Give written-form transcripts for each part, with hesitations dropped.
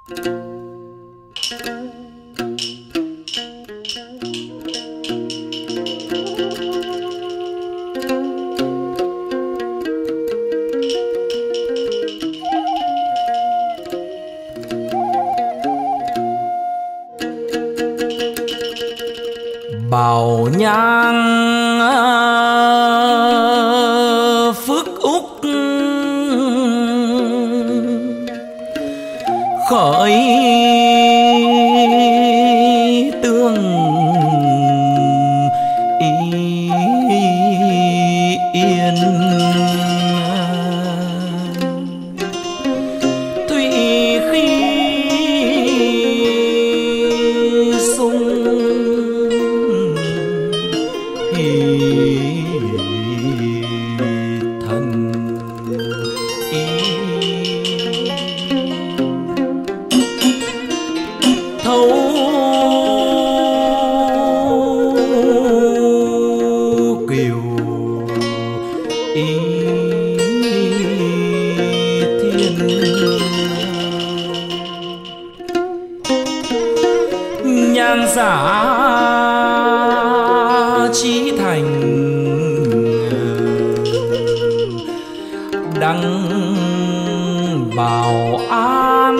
Bảo nhang phước úc khởi tương yên, thủy khi sung thần thấu kiều thiên, nhang giả chí thành đăng bảo an,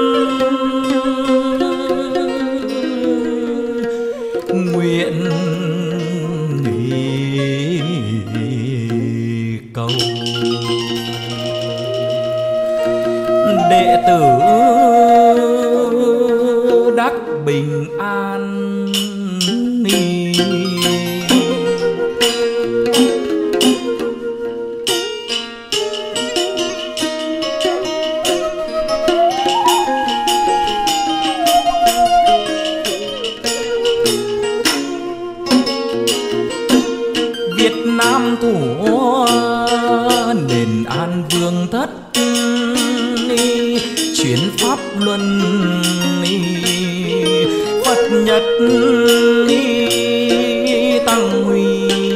nguyện cầu đệ tử đắc bình an. Việt Nam thủ nền an vương thất, chuyển pháp luân Phật nhật tăng huy,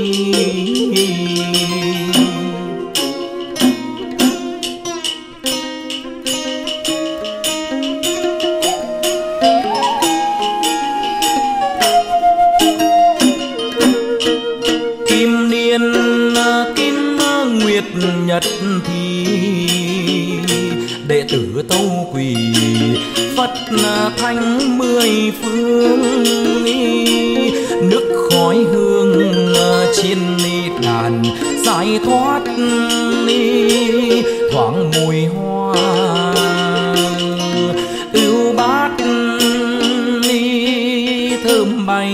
kim niên kim nguyệt nhật thì đệ tử tâu quỳ Phật thánh mười phương, nước khói hương trên đàn giải thoát thoáng mùi hoa ưu bát thơm bay.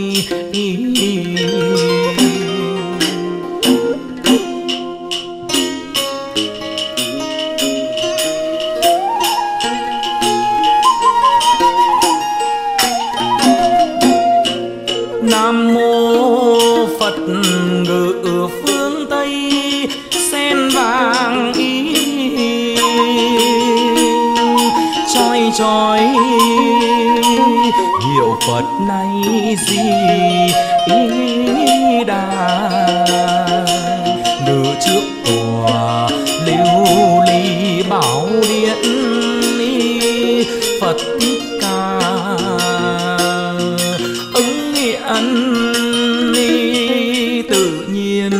Nam mô Phật ngự phương Tây, sen vàng chói chói hiệu Phật này gì đà, ngự trước tòa lưu ly bảo điện Phật Thích Ca, ứng hiện tự nhiên.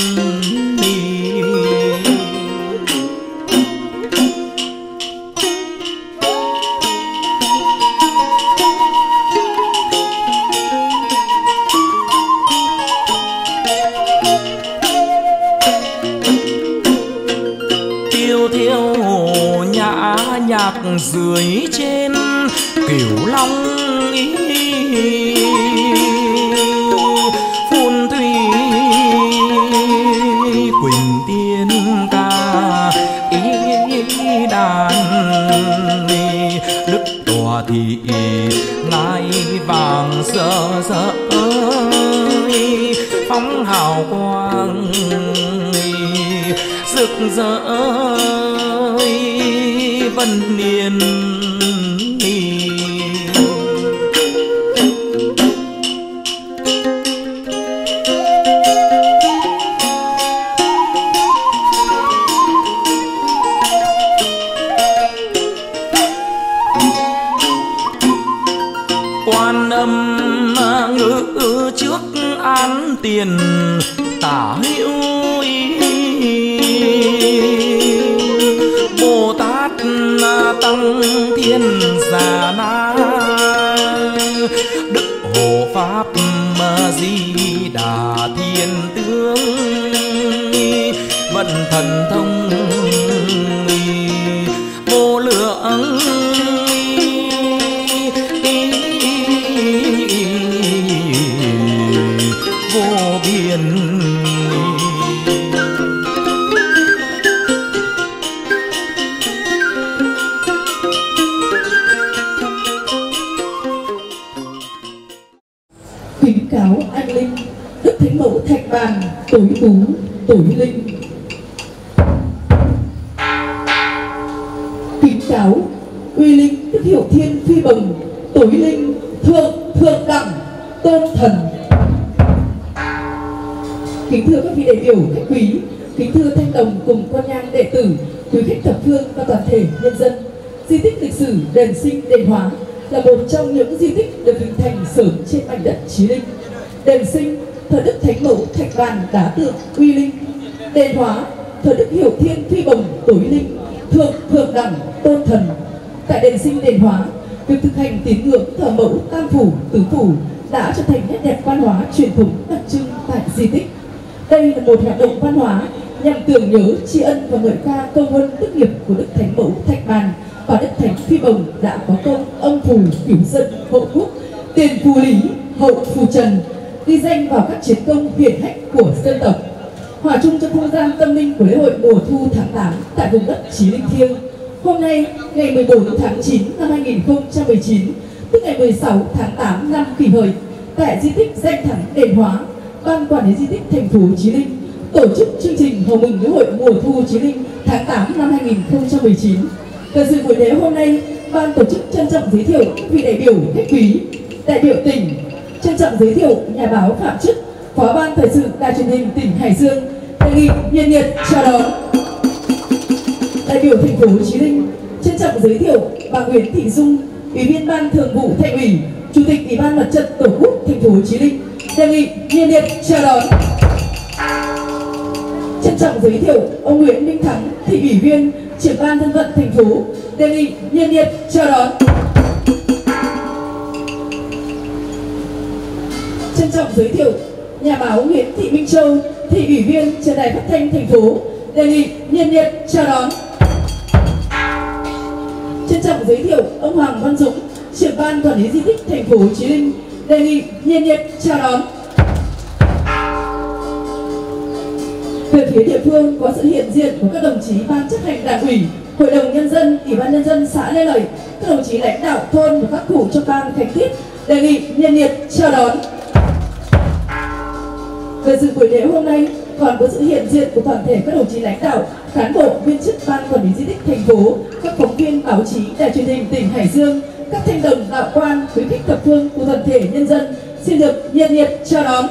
Tiêu thiêu nhã nhạc dưới trên Cửu Long phun thủy quỳnh tiên ca đàn, đức tòa thị ngai vàng rỡ rỡ phóng hào quang rực rỡ vân niên. tiền tả hữu Bồ Tát tăng thiên già na Đức Hộ Pháp Di Đà Thiên Tướng vận thần thông vô lượng vô biên. Kính cáo anh linh Đức Thánh Mẫu Thạch Bàn tối tú tối linh. Kính cáo uy linh Đức Hiểu Thiên Phi Bồng tối linh thượng đẳng tôn thần. Kính thưa các vị đại biểu khách quý, kính thưa thanh đồng cùng con nhang đệ tử, quý khách thập phương và toàn thể nhân dân. Di tích lịch sử Đền Sinh Đền Hóa là một trong những di tích được hình thành sớm trên mảnh đất Chí Linh. Đền Sinh thờ Đức Thánh Mẫu Thạch Bàn đá tượng uy linh. Đền Hóa thờ Đức Hiểu Thiên Phi Bồng tối linh thượng đẳng tôn thần. Tại Đền Sinh Đền Hóa, việc thực hành tín ngưỡng thờ mẫu tam phủ tứ phủ đã trở thành nét đẹp văn hóa truyền thống đặc trưng tại di tích. Đây là một hoạt động văn hóa nhằm tưởng nhớ, tri ân và ngợi ca công ơn đức nghiệp của Đức Thánh Mẫu Thạch Bàn và Đức Thánh Phi Bồng đã có công âm phù cứu dân hộ quốc, tiền phù lý, hậu phù trần, ghi danh vào các chiến công hiển hách của dân tộc. Hòa chung trong không gian tâm linh của lễ hội mùa thu tháng 8 tại vùng đất Chí Linh thiêng. Hôm nay, ngày 14 tháng 9 năm 2019, tức ngày 16 tháng 8 năm Kỷ Hợi, tại di tích danh thắng Đền Hóa, Ban Quản lý di tích thành phố Chí Linh tổ chức chương trình hầu mừng lễ hội mùa thu Chí Linh tháng 8 năm 2019. Về dự buổi lễ hôm nay, ban tổ chức trân trọng giới thiệu các vị đại biểu khách quý, đại biểu tỉnh, trân trọng giới thiệu nhà báo Phạm Chức, Phó ban thời sự Đài Truyền hình tỉnh Hải Dương, đề nghị nhiệt liệt chào đón. Đại biểu thành phố Chí Linh trân trọng giới thiệu bà Nguyễn Thị Dung, Ủy viên Ban Thường vụ Thành ủy, Chủ tịch Ủy ban Mặt trận Tổ quốc thành phố Chí Linh, đề nghị nhiệt liệt chào đón. Trân trọng giới thiệu ông Nguyễn Minh Thắng, Thị ủy viên, Trưởng ban Dân vận thành phố, đề nghị nhiệt liệt chào đón. Trân trọng giới thiệu nhà báo Nguyễn Thị Minh Châu, Thị ủy viên, Trường đài phát thanh thành phố, đề nghị nhiệt liệt chào đón. Trân trọng giới thiệu ông Hoàng Văn Dũng, Trưởng ban Quản lý di tích thành phố Chí Linh, đề nghị nhiệt liệt chào đón. Về phía địa phương có sự hiện diện của các đồng chí ban chấp hành Đảng ủy, Hội đồng nhân dân, Ủy ban nhân dân xã Lê Lợi, các đồng chí lãnh đạo thôn và các cụ trong ban Khánh Tiết, đề nghị nhiệt liệt chào đón. Về dự buổi lễ hôm nay còn có sự hiện diện của toàn thể các đồng chí lãnh đạo, cán bộ, viên chức ban quản lý di tích thành phố, các phóng viên báo chí Đài Truyền hình tỉnh Hải Dương, các thanh đồng đạo quan, quý khách thập phương của toàn thể nhân dân xin được nhiệt liệt chào đón.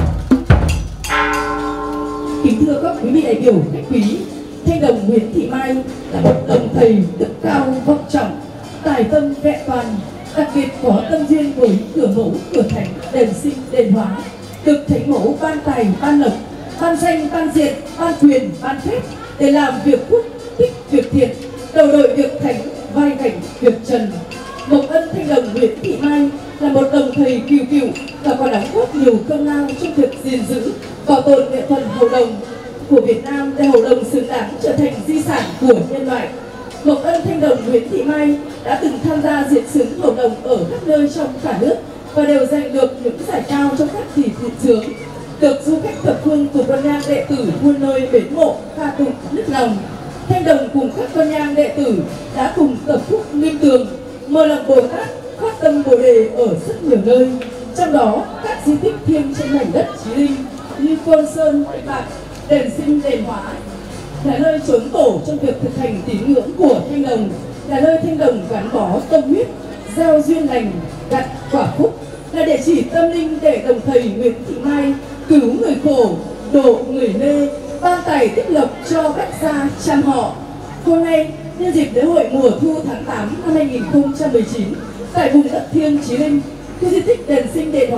Kính thưa các quý vị đại biểu khách quý, thanh đồng Nguyễn Thị Mai là một đồng thầy đức cao vọng trọng, tài tâm vẹn toàn, đặc biệt có tâm duyên với cửa mẫu cửa thánh Đền Sinh Đền Hóa, được Thánh Mẫu ban tài ban lộc, ban danh ban diện, ban quyền ban phép để làm việc quốc tích việc thiện, đầu đội việc thánh, vai gánh việc trần. Mộc ân thanh đồng Nguyễn Thị Mai là một đồng thầy kiêu cựu và có đóng góp nhiều công lao trong việc gìn giữ, bảo tồn nghệ thuật hầu đồng của Việt Nam để hầu đồng xứng đáng trở thành di sản của nhân loại. Mộc ân thanh đồng Nguyễn Thị Mai đã từng tham gia diễn xướng hầu đồng ở các nơi trong cả nước và đều giành được những giải cao trong các kỳ diễn xướng, được du khách thập phương cùng con nhang đệ tử muôn nơi mến mộ, ca tụng nức lòng. Thanh đồng cùng các con nhang đệ tử đã cùng tập phúc nghiêm tường, mơ lòng Bồ Tát, phát tâm Bồ đề ở rất nhiều nơi, trong đó các di tích thiêng trên mảnh đất Chí Linh như Côn Sơn, Tây Bạc, Đền Sinh, Đền Hóa là nơi chốn tổ trong việc thực hành tín ngưỡng của thanh đồng, là nơi thanh đồng gắn bó tâm huyết, gieo duyên lành, gặt quả phúc, là địa chỉ tâm linh để đồng thầy Nguyễn Thị Mai cứu người khổ, độ người mê, ban tài tích lộc cho bách gia trăm họ. Hôm nay, nhân dịp lễ hội mùa thu tháng 8 năm 2019, tại vùng đất thiêng Chí Linh, khu di tích Đền Sinh Đền Hóa,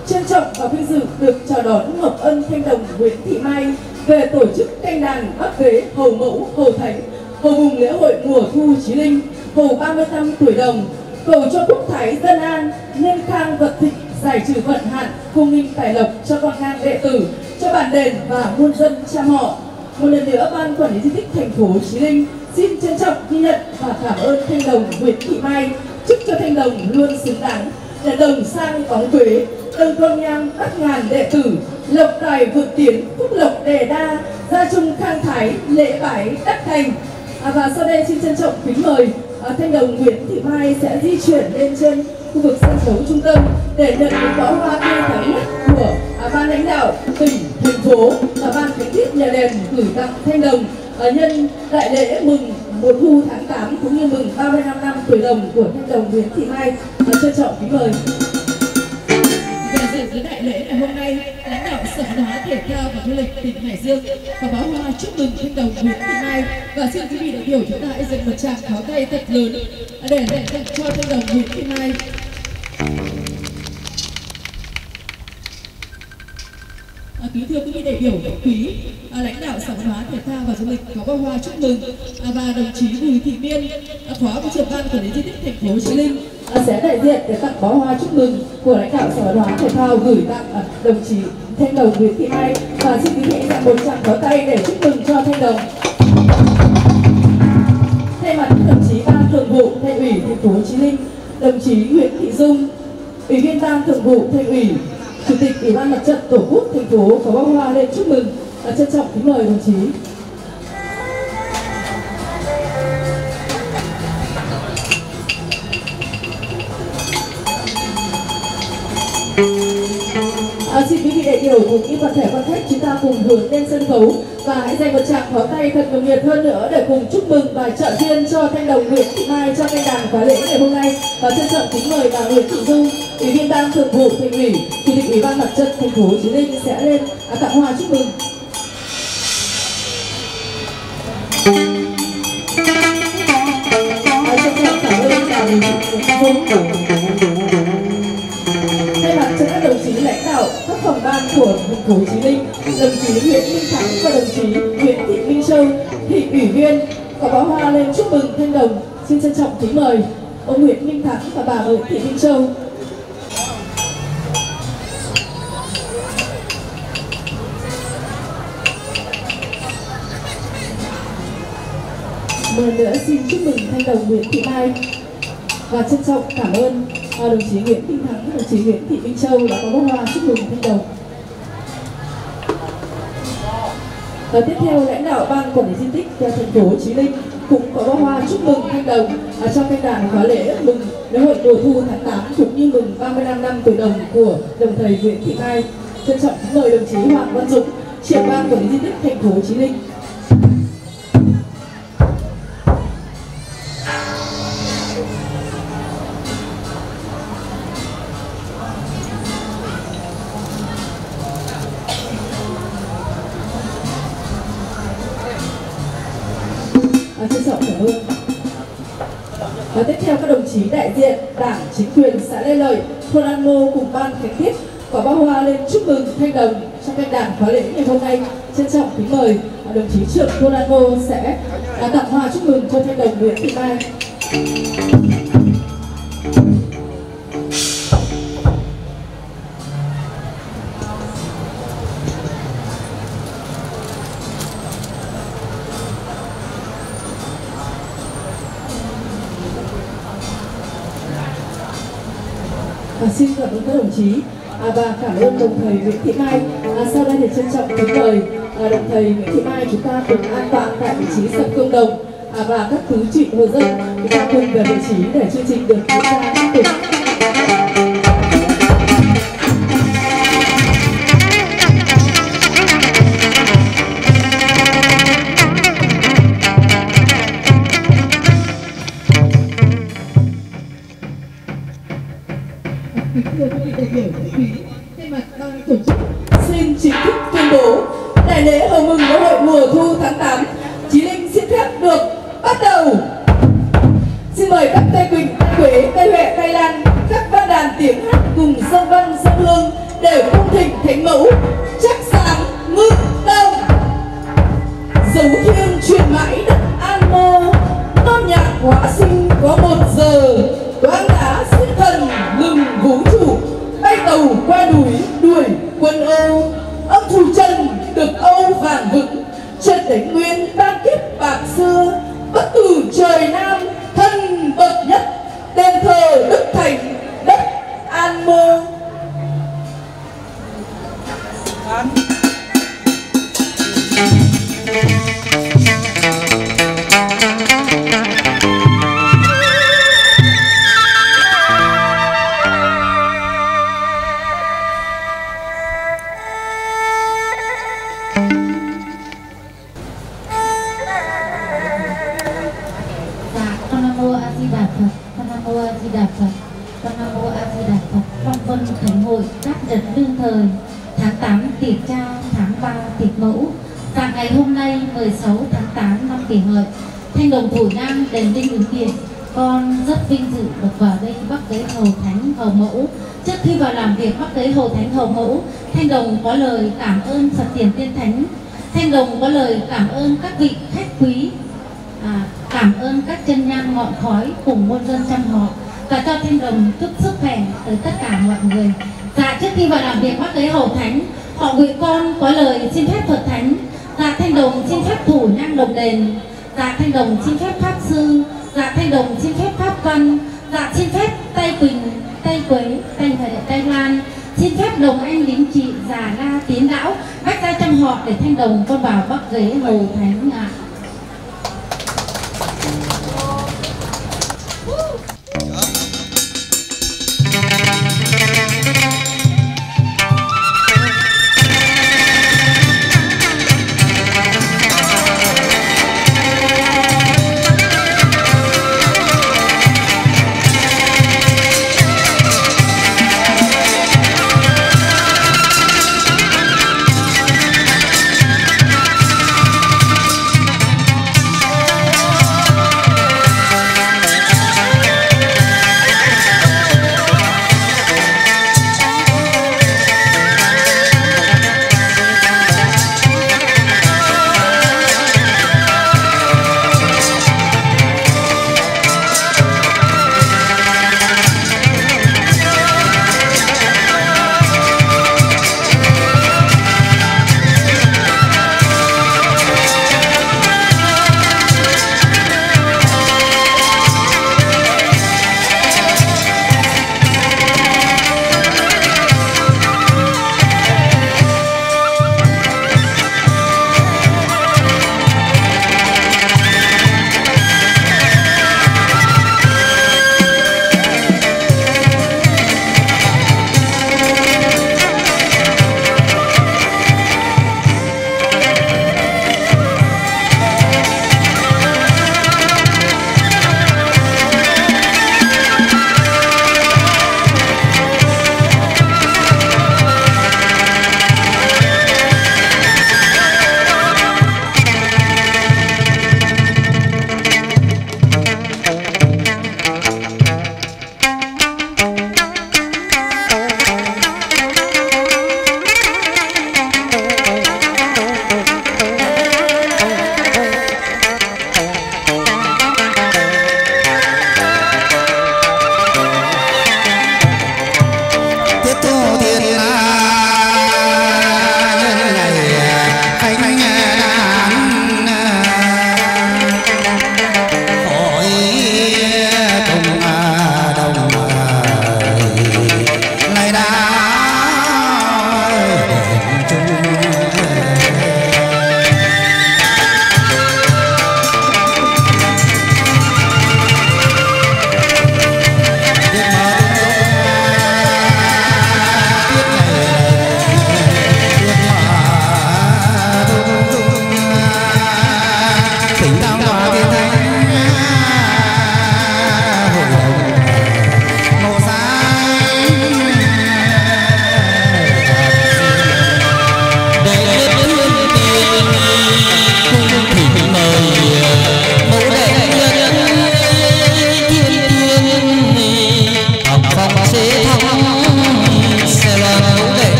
trân trọng và vinh dự được chào đón Ngọc Ân Thanh Đồng Nguyễn Thị Mai về tổ chức canh đàn Bắc Ghế Hầu Mẫu Hầu Thánh hầu mùng lễ hội mùa thu Chí Linh hầu 30 năm tuổi đồng, cầu cho quốc thái dân an, nhân khang vật thịnh, giải trừ vận hạn, cung minh tài lộc cho con ngang đệ tử, cho bản đền và muôn dân cham họ. Một lần nữa, ban quản lý di tích thành phố Chí Linh xin trân trọng ghi nhận và cảm ơn Thanh Đồng Nguyễn Thị Mai, chúc cho Thanh Đồng luôn xứng đáng là đồng sang bóng quế, đồng con nhang bát ngàn đệ tử, lộc tài vượt tiến, phúc lộc đề đa, gia trung khang thái, lễ bái đắc thành. Và sau đây xin trân trọng kính mời Thanh Đồng Nguyễn Thị Mai sẽ di chuyển lên trên khu vực sân khấu trung tâm để nhận những bó hoa tươi thắm nhất của ban lãnh đạo tỉnh, thành phố và ban khánh tiết nhà đền gửi tặng Thanh Đồng nhân đại lễ mừng mùa thu tháng 8 cũng như mừng 35 năm tuổi đồng của Thanh Đồng Nguyễn Thị Mai. Trân trọng kính mời. Về dự đại lễ ngày hôm nay, lãnh đạo Sở Văn hóa Thể thao và Du lịch tỉnh Hải Dương có bó hoa chúc mừng Thanh Đồng Nguyễn Thị Mai, và xin quý vị đại biểu chúng ta hãy dành một tràng pháo tay thật lớn để tặng cho Thanh Đồng Nguyễn Thị Mai. Kính thưa quý vị đại biểu quý, lãnh đạo Sở Văn hóa Thể thao và Du lịch có bó hoa chúc mừng và đồng chí Bùi Thị Miên, phó trưởng ban quản lý di tích thành phố Chí Linh sẽ đại diện để tặng bó hoa chúc mừng của lãnh đạo Sở Văn hóa Thể thao gửi tặng đồng chí Thanh Đồng Nguyễn Thị Mai, và xin quý vị dành một tràng pháo tay để chúc mừng cho Thanh Đồng. Thay mặt đồng chí ban thường vụ Thành ủy thành phố Chí Linh, đồng chí Nguyễn Thị Dung, ủy viên ban thường vụ Thành ủy, Chủ tịch Ủy ban Mặt trận Tổ quốc thành phố có bó hoa lên chúc mừng. Trân trọng kính mời đồng chí. Xin quý vị đại biểu cùng những toàn thể quan khách chúng ta cùng hướng lên sân khấu và hãy dành một tràng pháo tay thật nồng nhiệt hơn nữa để cùng chúc mừng và trợ duyên cho Thanh Đồng Nguyễn Thị Mai cho canh đàn khóa lễ ngày hôm nay. Và trân trọng kính mời bà Nguyễn Thị Dung, ủy viên ban thường vụ Thành ủy, Chủ tịch Ủy ban Mặt trận thành phố Chí Linh sẽ lên tặng hoa chúc mừng. Trân trọng cảm ơn bà Nguyễn Thị Dung. Thay mặt cho các đồng chí lãnh đạo các phòng ban của thành phố Chí Linh, đồng chí Nguyễn Minh Thắng và đồng chí Nguyễn Thị Minh Châu, thị ủy viên có bó hoa lên chúc mừng Thanh Đồng. Xin trân trọng kính mời ông Nguyễn Minh Thắng và bà Nguyễn Thị Minh Châu. Một lần nữa xin chúc mừng Thanh Đồng Nguyễn Thị Mai và trân trọng cảm ơn đồng chí Nguyễn Minh Thắng và đồng chí Nguyễn Thị Minh Châu đã có bó hoa chúc mừng Thanh Đồng. Và tiếp theo, lãnh đạo ban quản lý di tích thành phố Chí Linh cũng có bó hoa chúc mừng Thanh Đồng cho canh đàn khóa lễ mừng lễ hội mùa thu tháng 8 cũng như mừng 35 năm tuổi đồng của đồng thầy Nguyễn Thị Mai. Trân trọng kính mời đồng chí Hoàng Văn Dũng, trưởng ban quản lý di tích thành phố Chí Linh. Trân trọng cảm ơn. Và tiếp theo, các đồng chí đại diện Đảng, chính quyền xã Lê Lợi, thôn An Mô cùng ban khánh tiết có bó hoa lên chúc mừng Thanh Đồng trong canh đàn khóa lễ ngày hôm nay. Trân trọng kính mời đồng chí trưởng thôn An Mô sẽ tặng hoa chúc mừng cho Thanh Đồng Nguyễn Thị Mai. Và xin cảm ơn các đồng chí và cảm ơn đồng thầy Nguyễn Thị Mai. Sau đây thì trân trọng kính mời đồng thầy Nguyễn Thị Mai chúng ta cùng an tọa tại vị trí sân công đồng và các tứ trị hộ dân chúng ta cùng về vị trí để chương trình được diễn ra tiếp tục. Kính thưa quý vị đại biểu quý, thay mặt ban tổ chức xin chính thức tuyên bố đại lễ hầu mừng lễ hội mùa thu tháng 8 Chí Linh xin phép được bắt đầu. Xin mời các cây quỳnh, cây quế, cây huệ, cây lan các ban đàn tiếng hát cùng dân văn dân hương để cung thỉnh thánh mẫu chắc sáng ngự đông. Dấu thiêng truyền mãi đất An Mô, non nhạc hóa sinh có 1 giờ, toán đá sĩ thần ngừng vũ trụ, bay tàu qua núi đuổi quân Âu. Ông Thù Trần được Âu vàng vững, Trần Đánh Nguyên ban kiếp bạc xưa, bất tử trời Nam thân bậc nhất, đền thờ Đức Thánh đất An Mô. Thánh hội các đợt đương thời tháng 8 tiệc trao, tháng 3 tiệc mẫu. Và ngày hôm nay 16 tháng 8 năm Kỷ Hợi, Thanh Đồng Thổ Nhang đền Linh Ứng Điện, con rất vinh dự được vào đây bắc tế hầu thánh hầu mẫu. Trước khi vào làm việc bắc tế hầu thánh hầu mẫu, Thanh Đồng có lời cảm ơn Phật Tiền Tiên Thánh. Thanh Đồng có lời cảm ơn các vị khách quý, cảm ơn các chân nhang ngọn khói cùng muôn dân trăm họ, và cho Thanh Đồng chúc sức khỏe tới tất cả mọi người. Dạ, trước khi vào làm việc bắc tế hầu thánh, họ gửi con có lời xin phép Phật Thánh. Dạ, Thanh Đồng xin phép thủ nhang đồng đền. Dạ, Thanh Đồng xin phép pháp sư. Dạ, Thanh Đồng xin phép pháp văn. Dạ, xin phép Tây Quỳnh, Tây Quế, Tây Huệ, Tây Loan. Xin phép Đồng Anh Lính Trị, Già La, Tiến Lão, bách gia trăm họ để Thanh Đồng con vào bắc ghế hầu thánh ạ.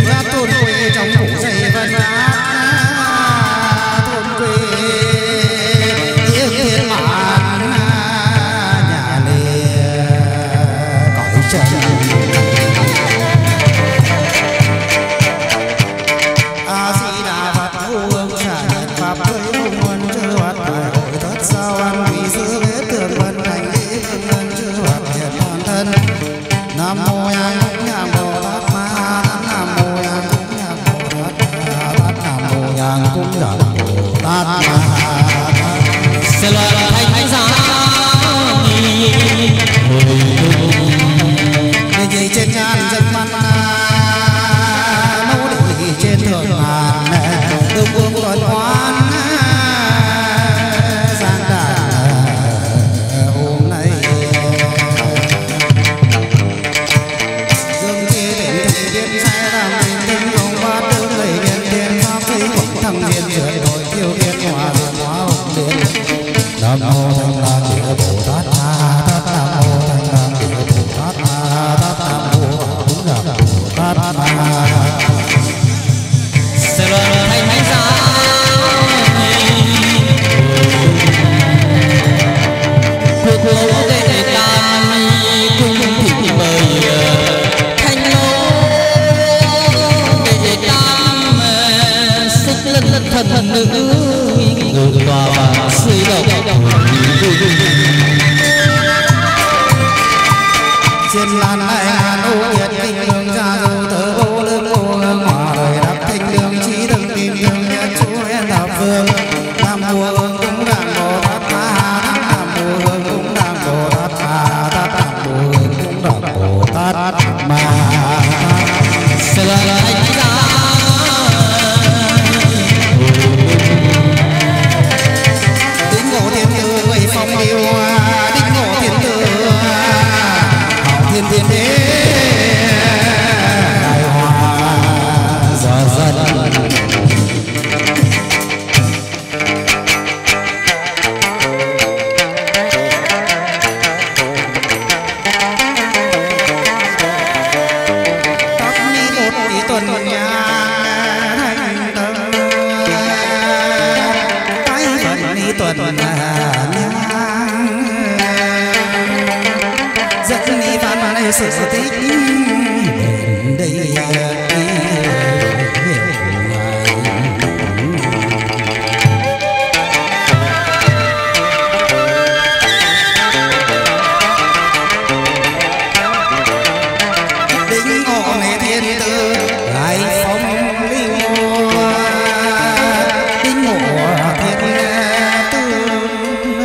phát thôn quê trong phủ dày văn ác thôn quê tiếng thiên bản nhà lìa cõi trần. A Di Đà Phật hương trả nhận pháp giới hùng quân chư Phật đại hội thất sao an quý sư bế tường vân thành lý phương ngân chư Phật hiện toàn thân. Nam mô A Nhang Bồ Tát Ma Nam mô A Nhang Bồ Tát Ma Nam mô A Nhang Bồ Tát Ma. sẽ là thánh giá Địa gì trên ngàn dân văn nấu địa trên thượng ngàn tương vương tuần hoan giang đàn hôm nay dương chi tỉnh thị tiên sai làm tình tinh công bát tương lầy nhân tiên pháp thấy quảng thăng thiên duyệt đội tiêu thiên hòa việt hóa hồng liên. Nam mô Thanh Lang Địa Bồ Tát Ma Tát Nam mô Thanh Lang Địa Bồ Tát Ma Tát Nam mô Đúng Lạc Bồ Tát Ma. sẽ là thánh giá cuộc lỗ đệ tam cung thị mời thanh lỗ đệ tam sức lực thần nữ ngự tòa suy động. Trên lan này ngàn ô nhiệt kinh đường ra dâu tớ vô lương vô hương hòa đời đắp thanh đường trí từng kim đường nhất chú en thập phương. Nam mô hương cũng đàn Bồ Tát Ma Nam mô hương cũng đàn Bồ Tát Ma Tát Nam mô hương cũng đàn Bồ Tát Ma. sẽ là thánh giá Đính ngộ thiên tử người phong điêu đính ngộ thiên tử hảo thiên thiên đế đại hòa giờ dần. Tóc mi một ý tuần nhà thành tâm cái phận ý tuần nhà rất nghi văn này sự tích đây đính ngộ này thiên tử lại phong linh đính ngộ thiên tử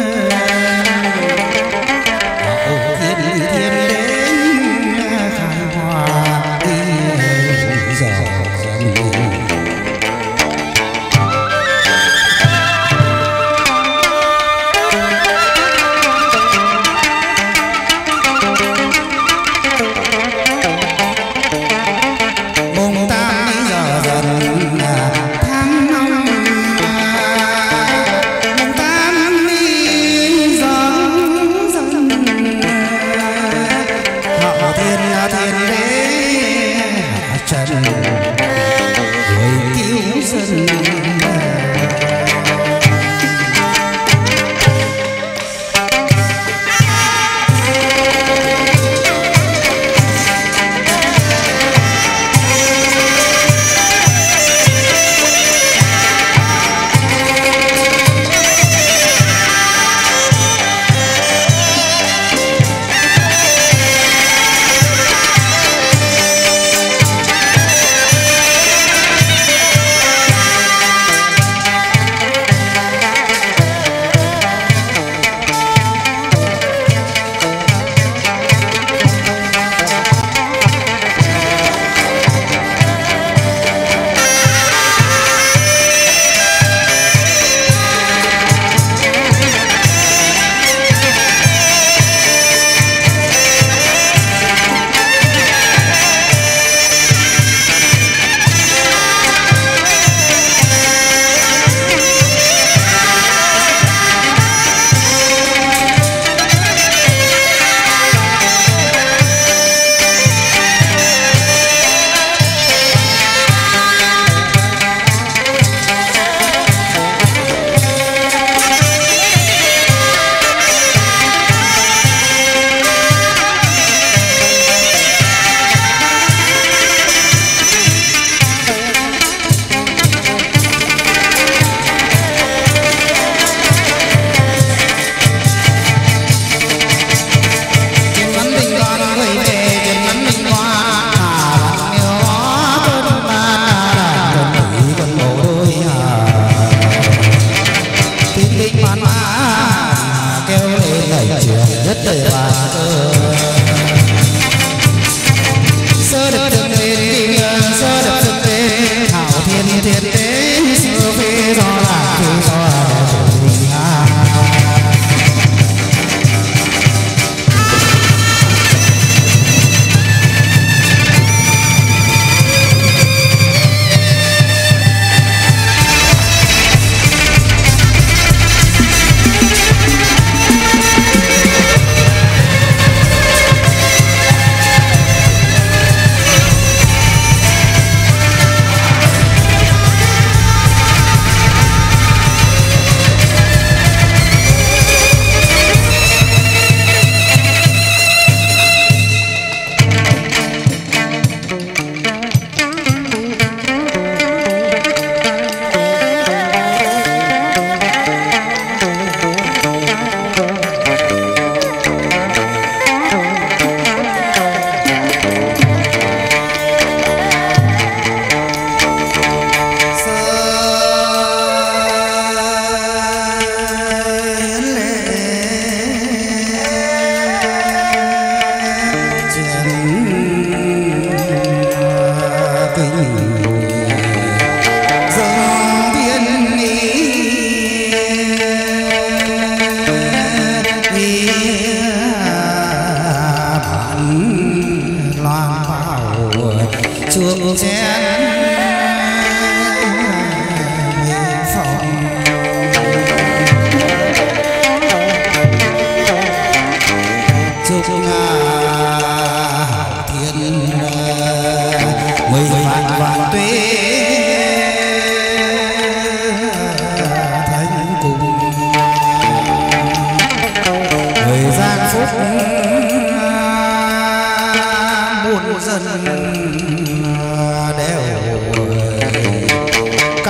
thiên đến khai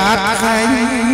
cát khánh.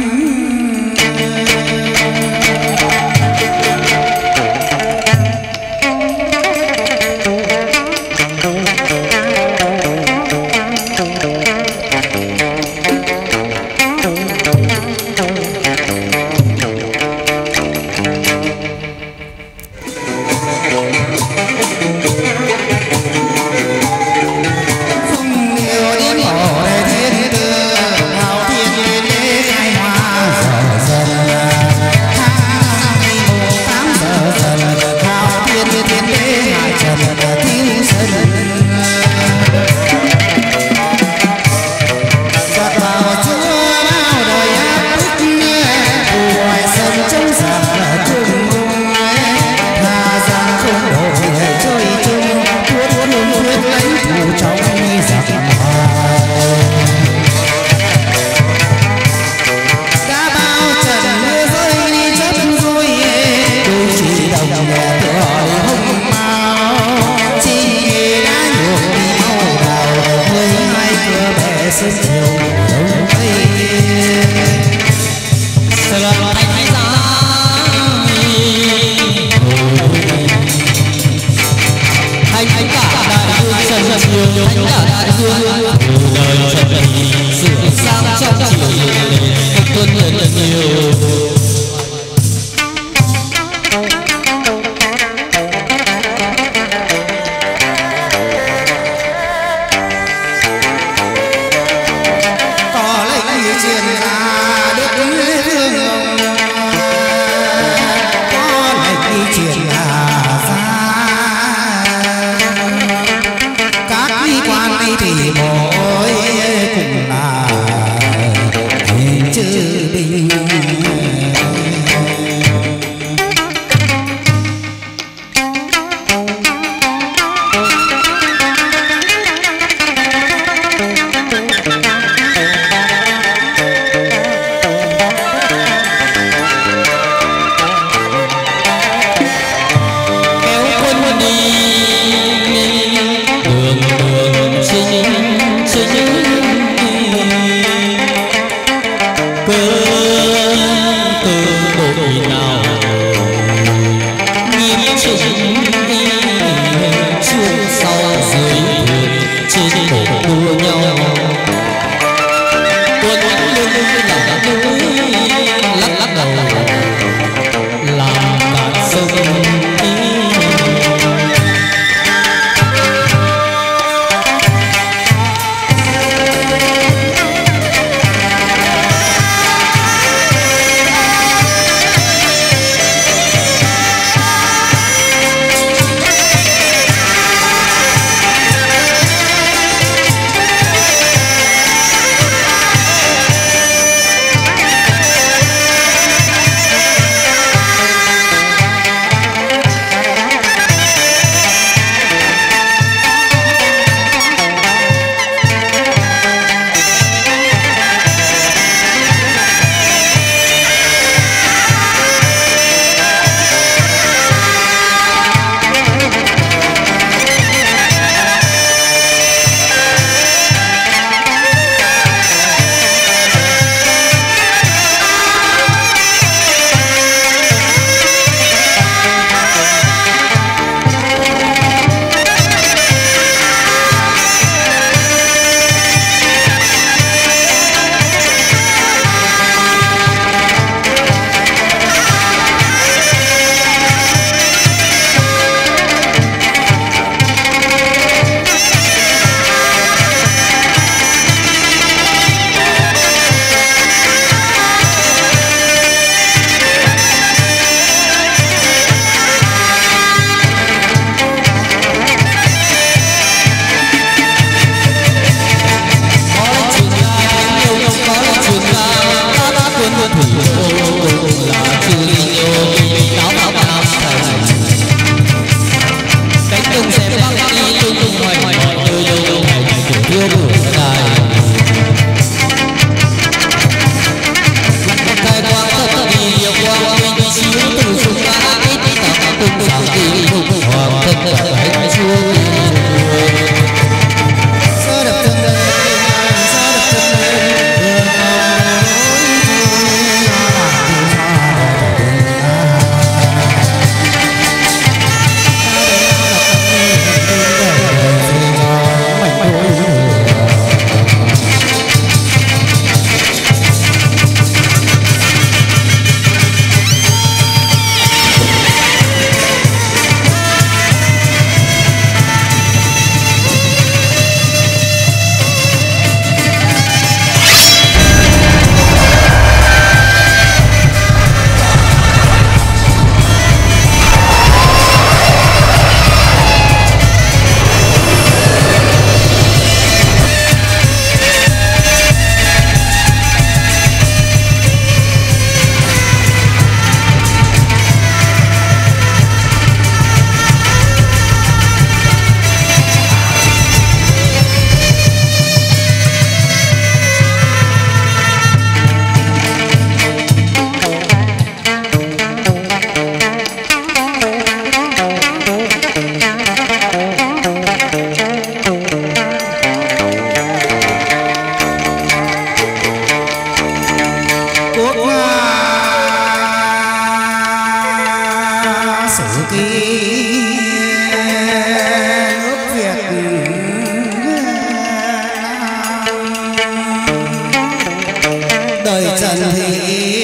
dần thì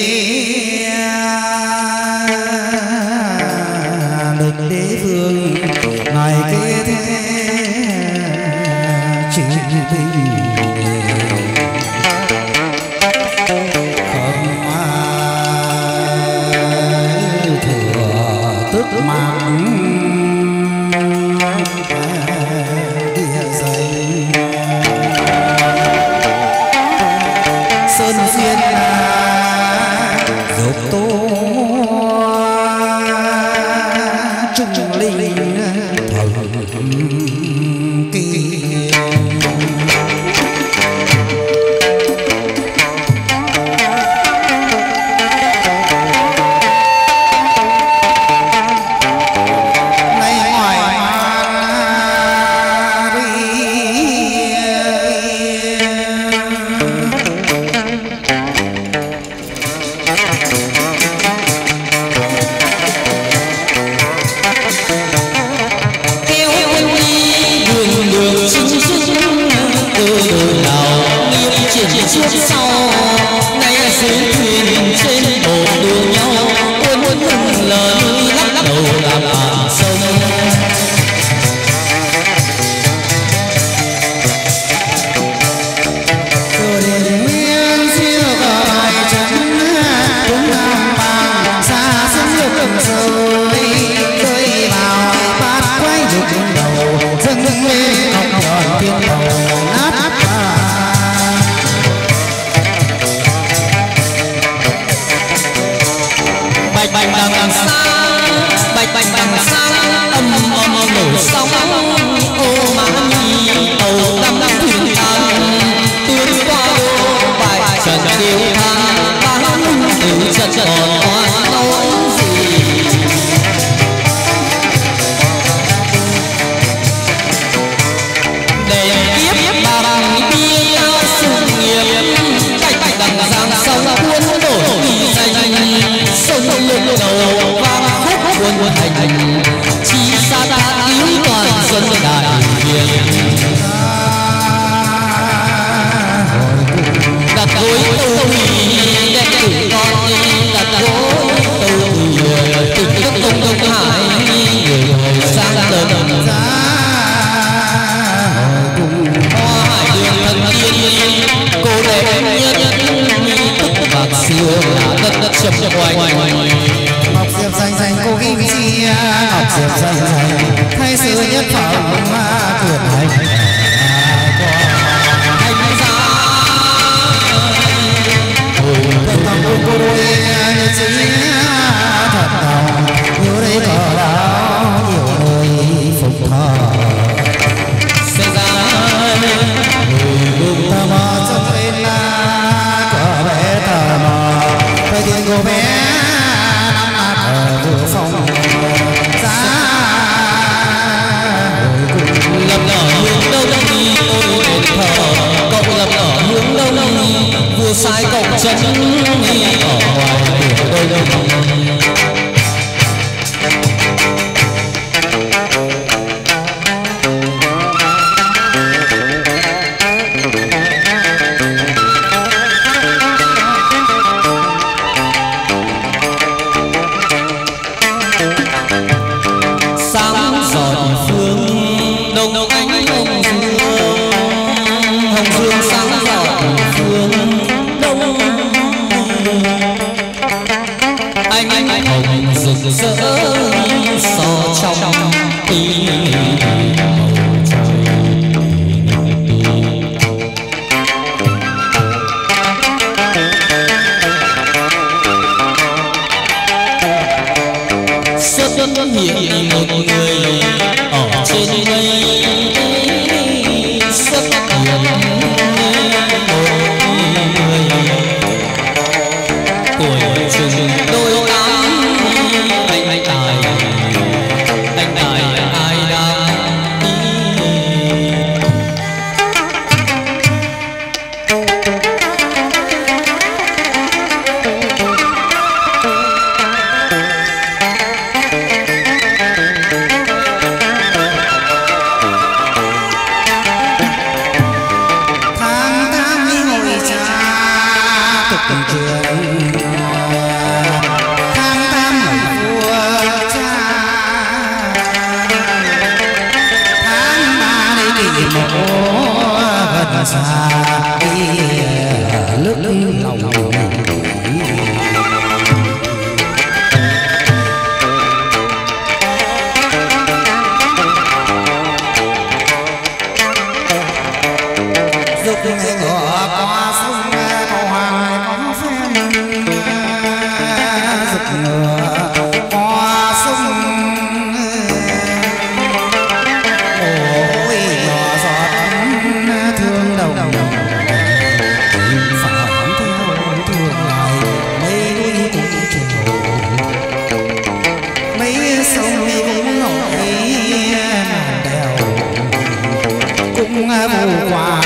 lịch đế vương ngài kế thế chỉ tình không ai thừa tức mạng địa dày sơn duyên dục tô trung linh thần kỳ Ngọc Diệp danh danh cô kim chi Ngọc Diệp danh danh thay sự nhất phẩm tuyệt hành hành giá quân tâm cô đôi nhất sĩ thật lòng nhiều đây có đau nhiều nơi phục thọ sẽ ra cùng ta mò trong lên là có bé ta mò thời tiền cô bé vừa phong giá lập nở hướng đâu đâu đi ôi đền thờ cậu lập nở hướng đâu đâu đi vừa sai cậu chân ở ngoài đôi đâu hiện một người ở trên mây xuất hiện một người tuổi chừng đôi tám anh tài ai đã tục trường tháng tám vua cha tháng ba đi kỳ mộ gần xa đi nước lòng dục ngày ngựa qua sông cầu hoài có phen dục ngựa qua sông ôi nhỏ giọt thương đồng phản theo thương lại mấy núi cũng chiều mấy sông cũng nổi đèo cũng vô qua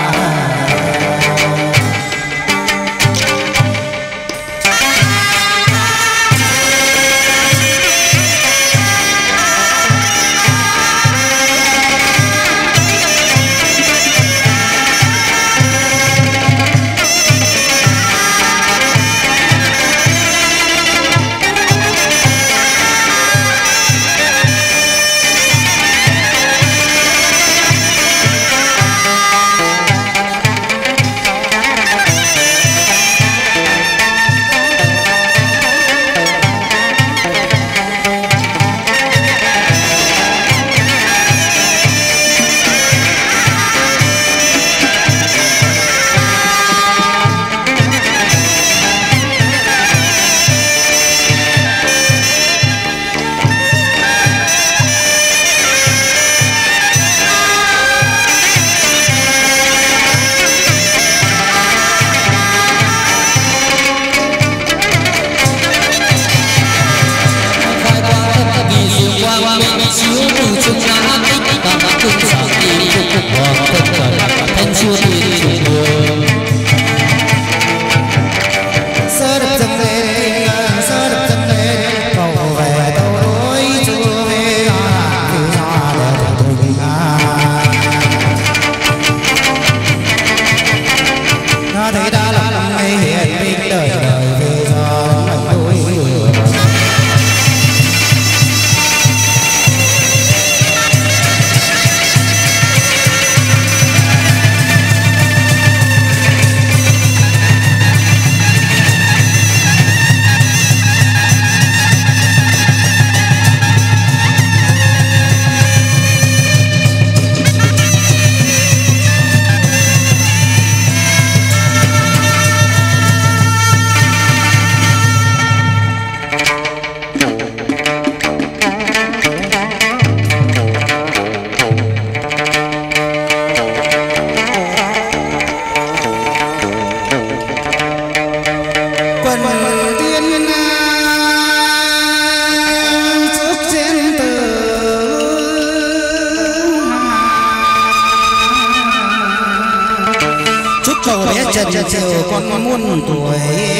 chiều con muôn tuổi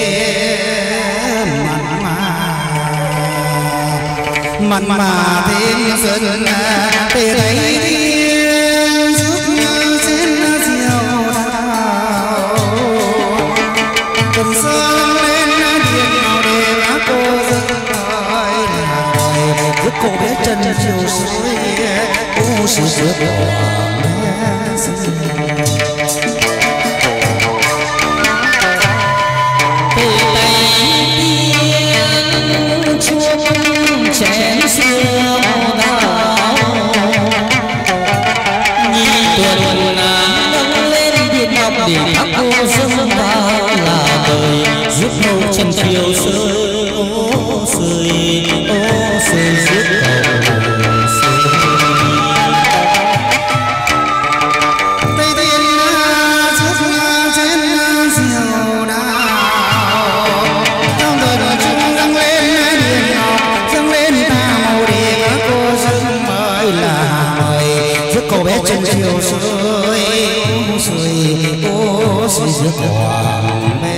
mặn mà thêm xuân tê thấy giúp trên diều đào cầm sơn lên điện để các cô dâng hỏi giúp cô bé chân chiều suối u sự rước chén xưa đào nhi tuần nâng lên điện ngọc để thắp cô dâng vào là đời giúp mâu chân chiều sơi ô sơi giúp cầu tây tiên giúp trên diều đào trong đời chúng dâng lên điện ngọc dâng lên ta màu để các cô dâng mời là mời giúp cậu bé chân chiều sơi ô sơi giúp hoàng bé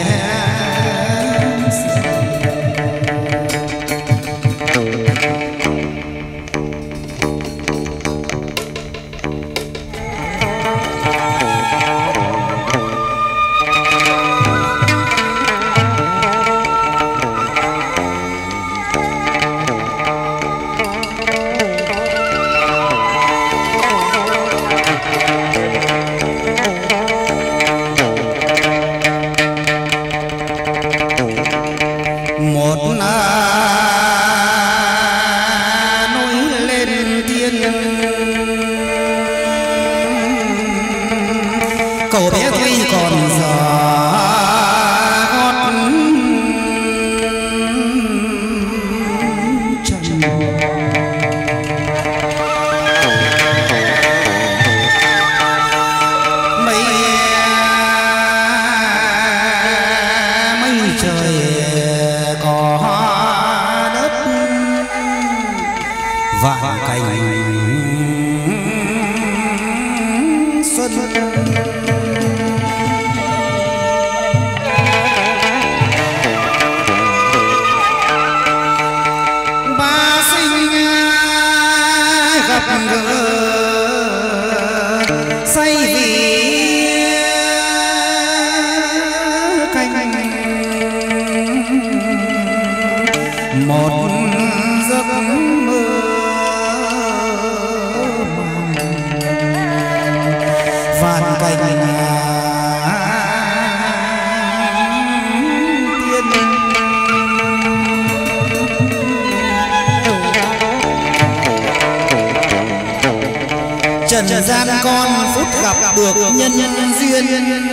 trần gian con phút gặp được nhân duyên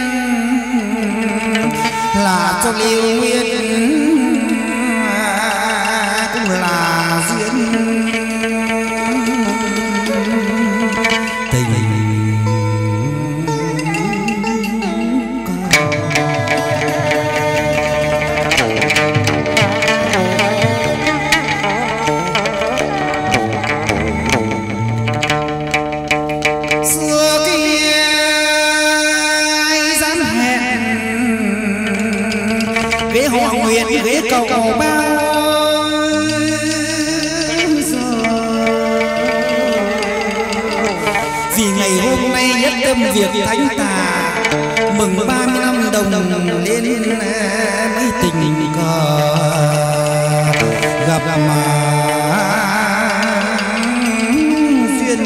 là cho liêu nguyên cũng là duyên tình. Ghế cầu bao giờ vì ngày hôm nay nhất tâm việc thánh tà mừng 30 năm đồng lên mấy tình cờ gặp mà duyên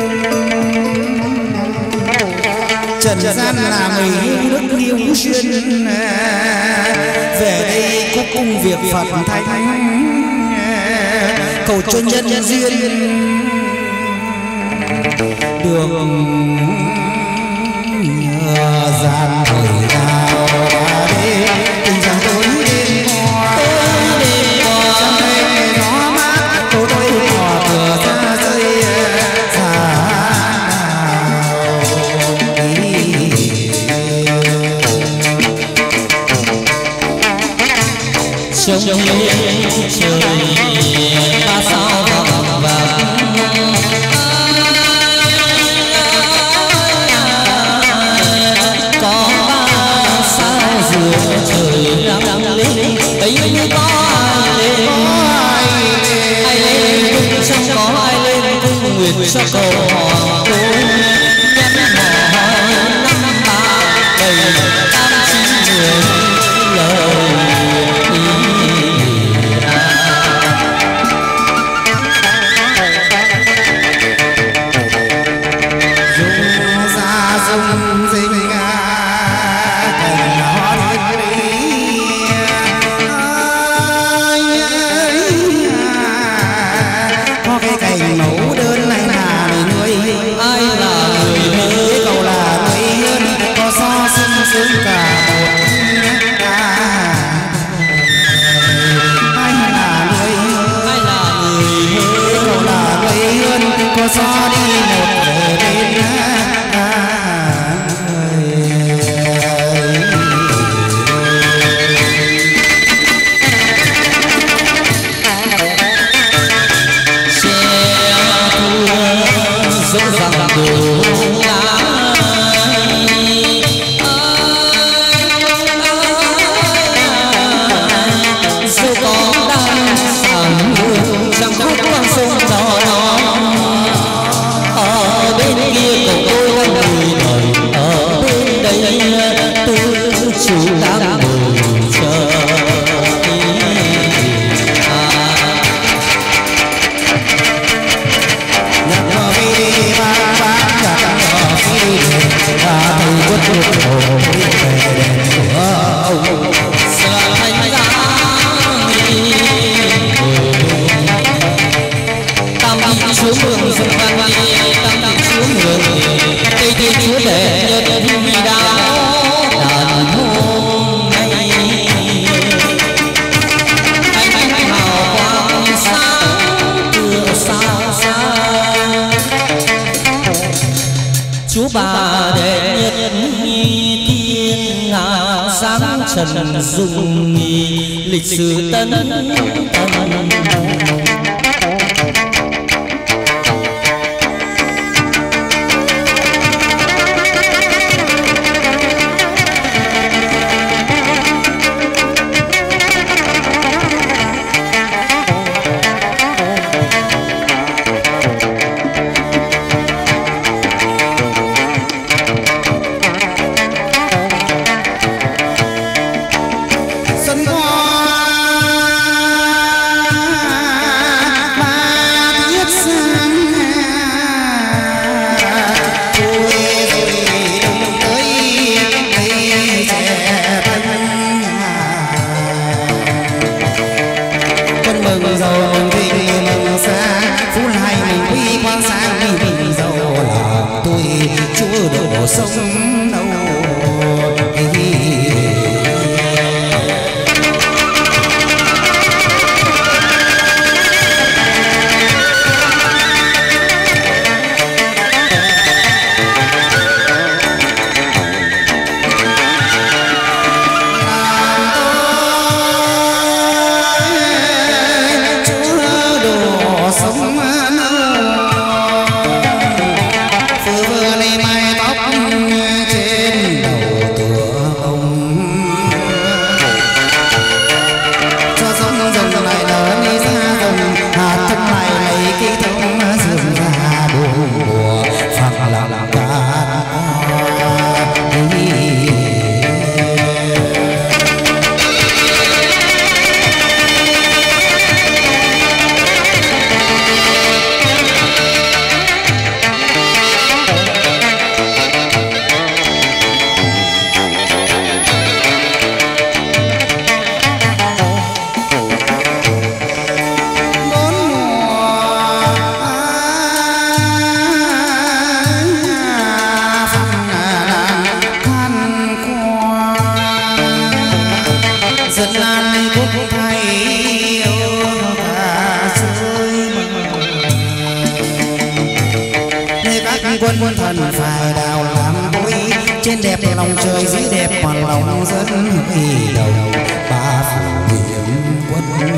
trần gian là người yêu nước yêu duyên về đây cúc cung việc Phật thánh cầu cho nhân duyên được gian thời nào để tình rằng tối đêm trong đêm gió mát tôi cỏ cửa ra rơi trong trời ta sao vàng có ba sao giữa trời đang lên ấy có ai lên trong có ai lên cung nguyện cho cầu hoàng tôn nhân hỏi năm ba đầy tam chín người lời gió đi một về bên xe thua dẫu rằng đồ dẫu có đang sẵn chẳng có con sông đỏ chú đang ngồi chờ nhạc ngò đi ba nhạc ngò đi và thầy quất lục hồ đi về đèn của ông sờ thành ra tam đi xuống đường sông Phan đi tam đi xuống đường tây thiên chúa để nhật huy đao đàn hôm nay anh hào quang sáng tựa sao xa chúa bà đệ nhất thiên hạ sáng trần dung lịch sử tân sân hoa dân an quốc hay cả rơi để các quân thần phải đào làm bối trên đẹp lòng trời dưới đẹp hoàn lòng dân vì đầu ba phủ hiểm quân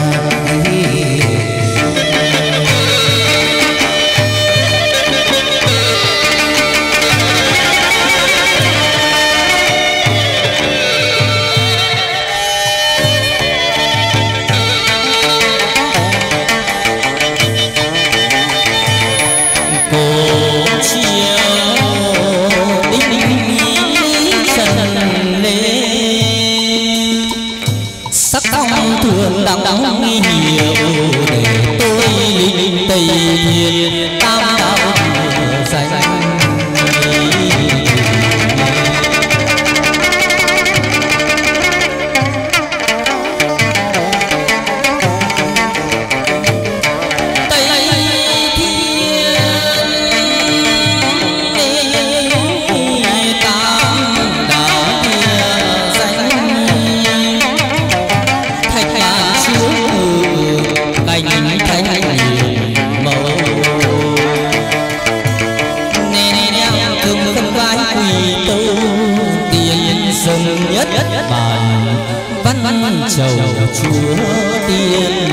đắng nhiều để tôi linh tây thiên tam đạo danh nhất bản văn chầu chúa tiên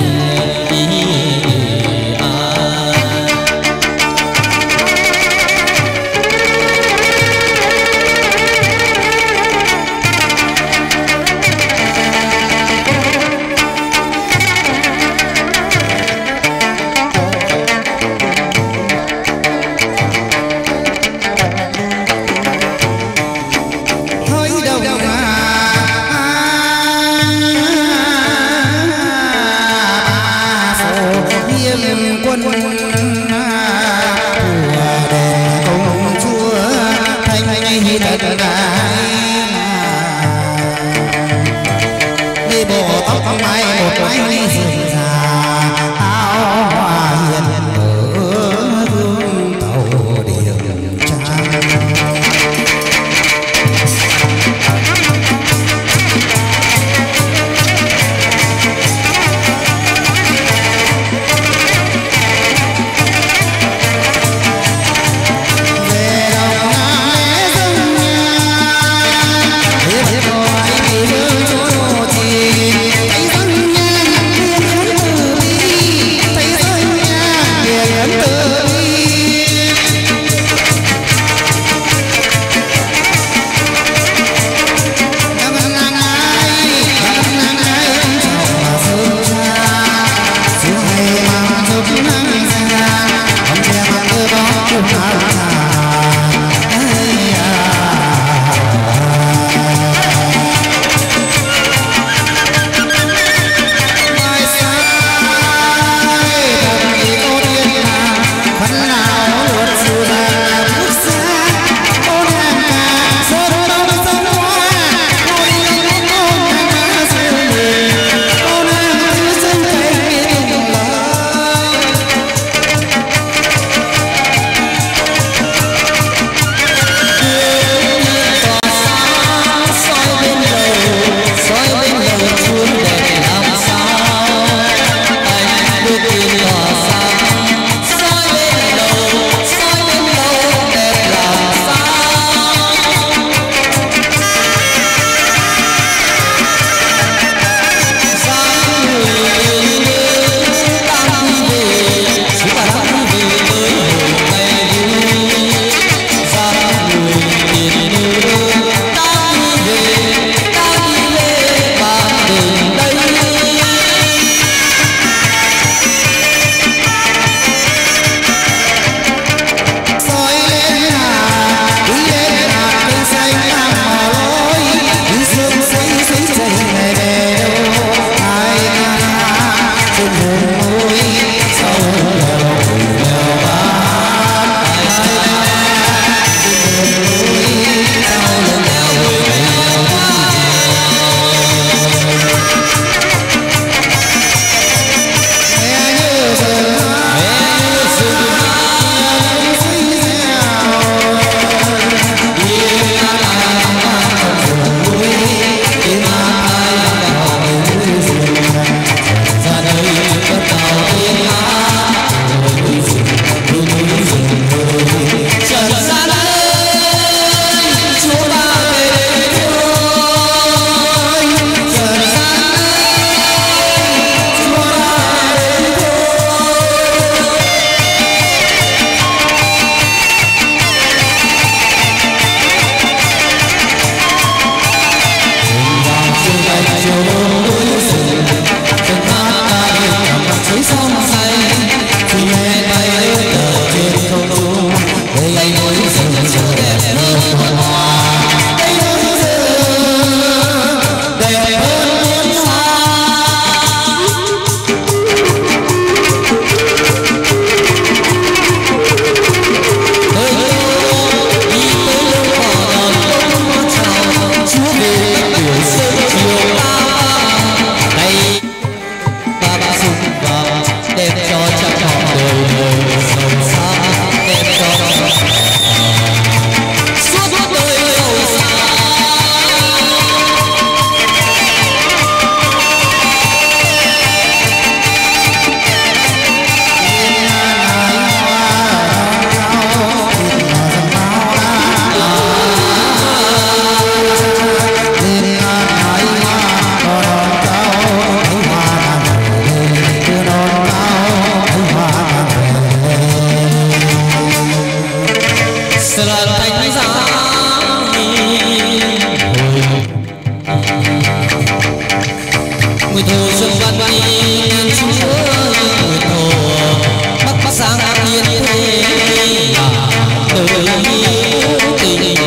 mùi thù xuân văn nên chúa mùi thù bắc sang yên thế đời tình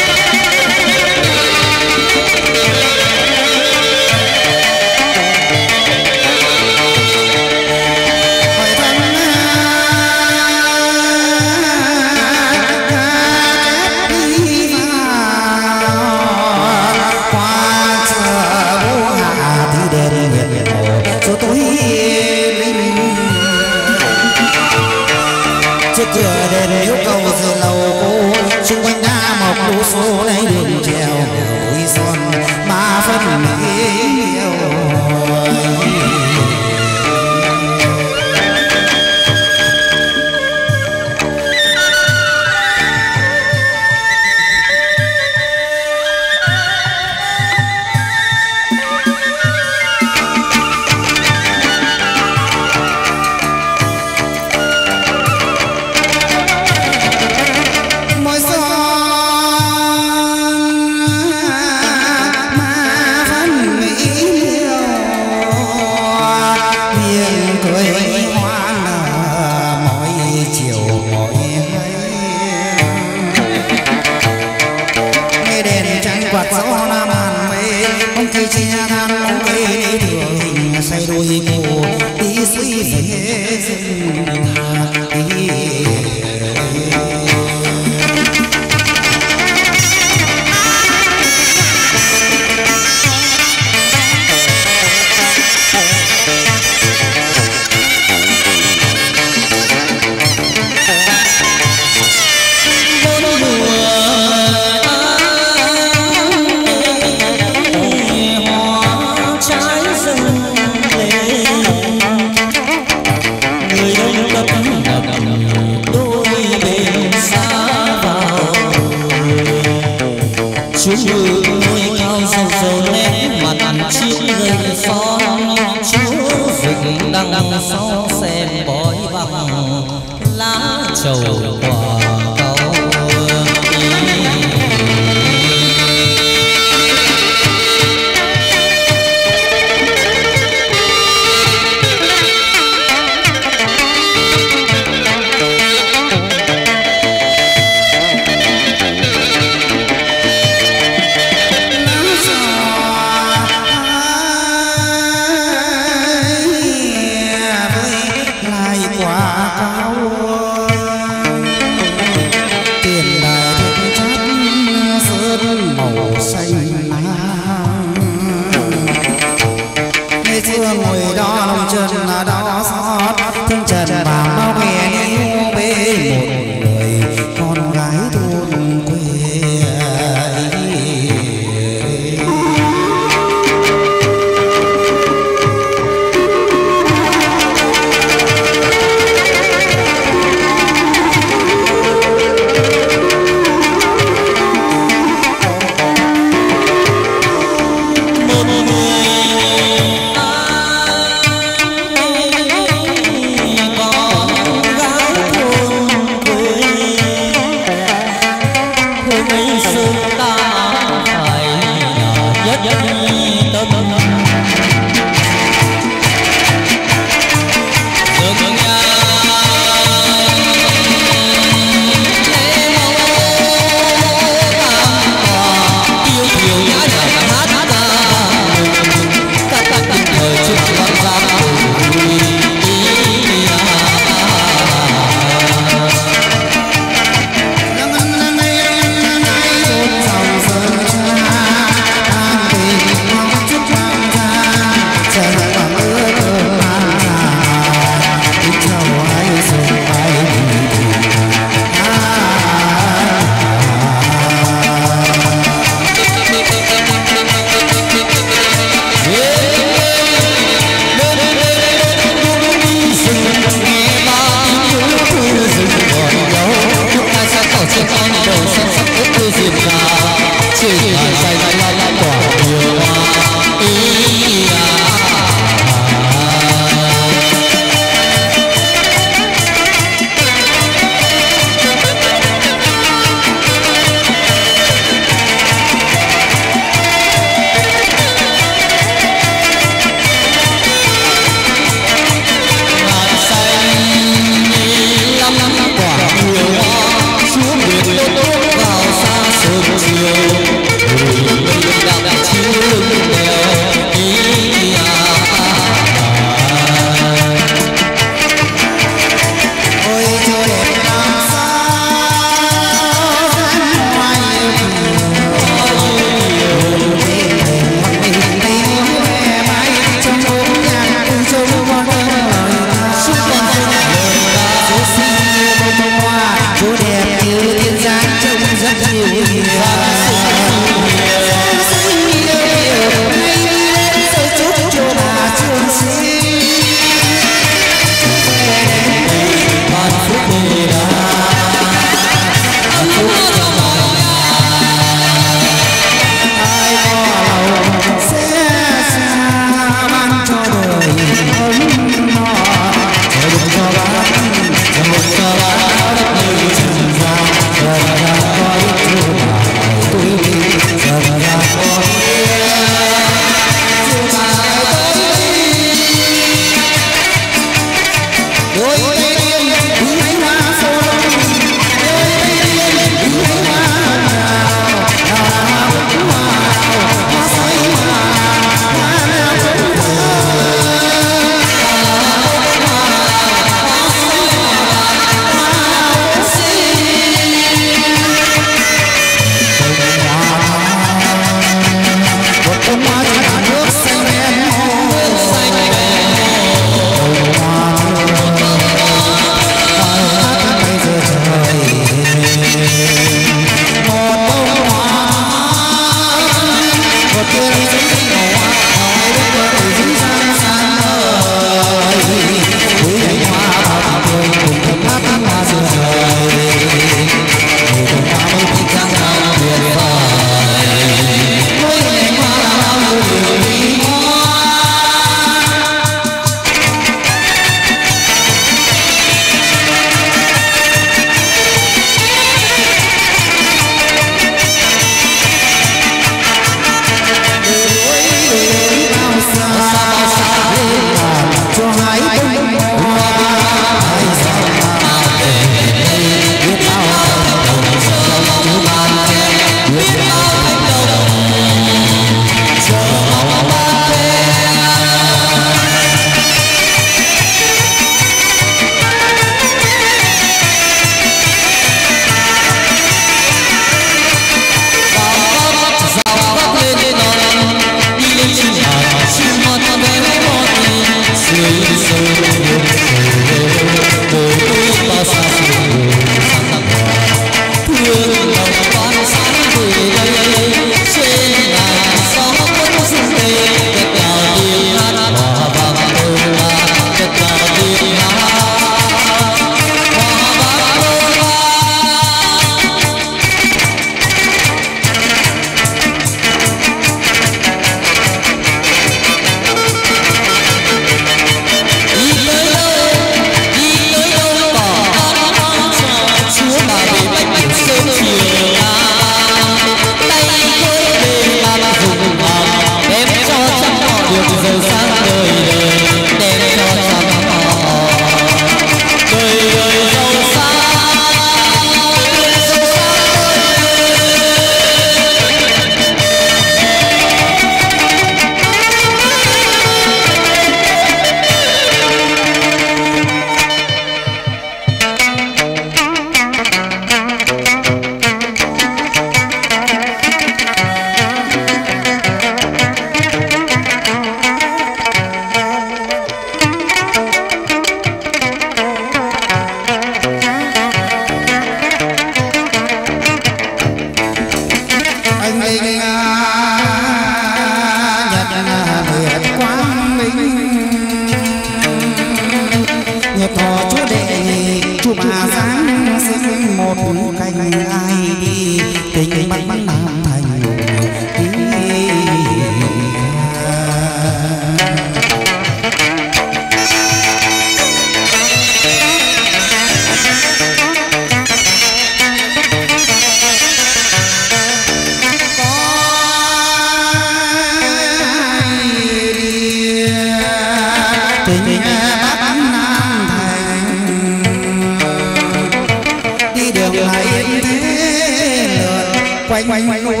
quanh núi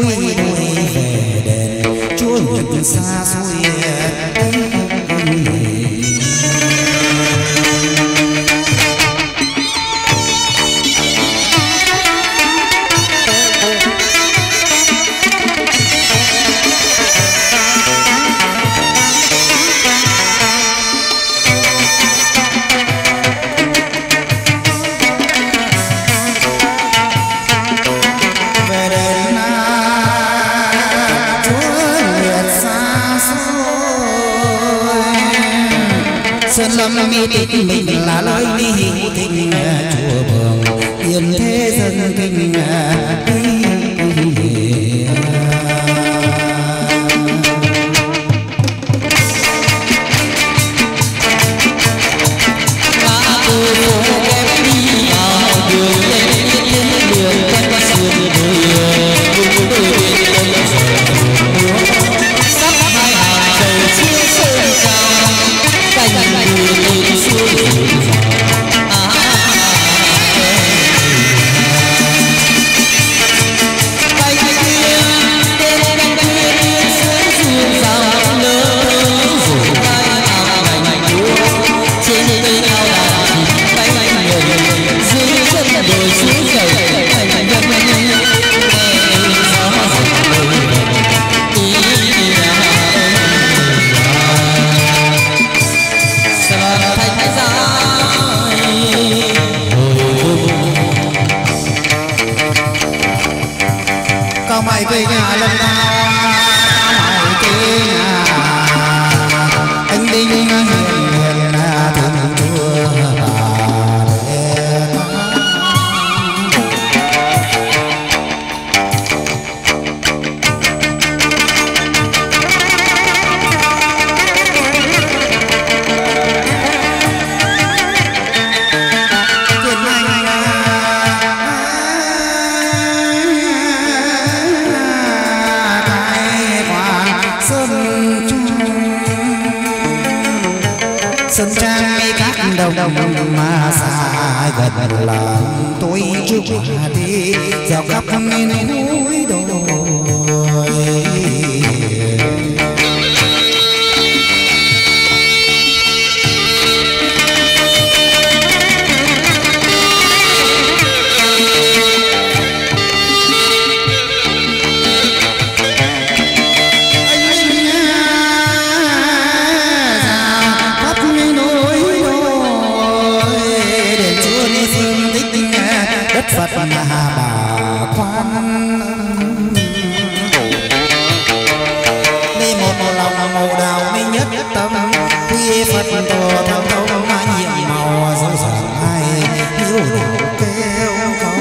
về đền chúa nguyện xa xôi. Sơn lâm mi tịch mình là lối đi hữu tình chùa Bường yên thế dân kinh. sơn trang các đồng mà xa gần là tôi trước đi dạo khắp miền núi đồi. Phật là bà quan đi một lòng màu đào mới nhất tâm quy Phật tổ thâm thấu mà nhiệm màu dấu dàng ai hiếu đạo kêu cầu.